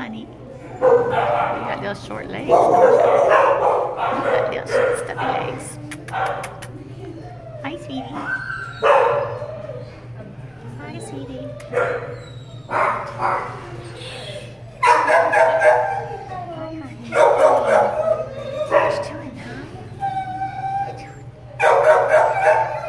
honey. You got those short legs, don't you? You got those short, stubby legs. Hi, sweetie. Hi, sweetie.